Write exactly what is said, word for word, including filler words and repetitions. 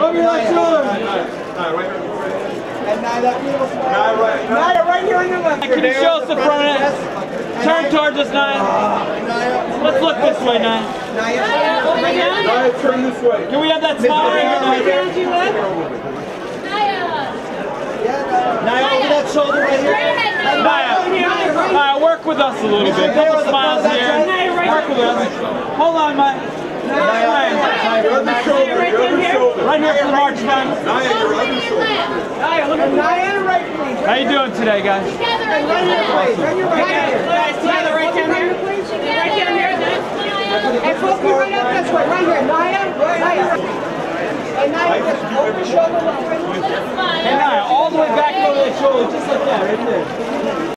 Over your left shoulder. Naya, right here. And Naya, that beautiful smile. Naya, right. Naya, right here on your left. Can you show us the front of it? Turn towards us, Naya. Let's look this way, Naya. Naya, Naya, turn this way. Can we have that smile right here, Naya? Naya, over that shoulder right here. Naya, Naya, work with us a little bit. Couple smiles here. Work with us. Hold on, Mike. Naya, your other shoulder, your other shoulder. Right here for the march band. Naya, your other shoulder. Naya, look at Naya, right, please. How you doing today, guys? Together, right here, please. Right here, right here. Together, right down here. Right down here. And flip me right up this way. Right here. Naya, Naya. And Naya, just over the shoulder. Hey, Naya, all the way back over the shoulder, just like that, right there.